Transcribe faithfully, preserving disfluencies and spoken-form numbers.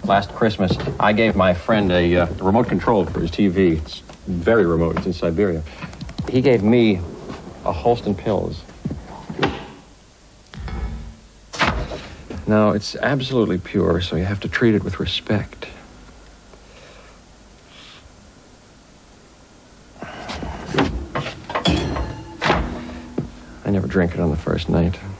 Last Christmas, I gave my friend a uh, remote control for his T V. It's very remote. It's in Siberia. He gave me a Holsten pills. Now, it's absolutely pure, so you have to treat it with respect. I never drink it on the first night.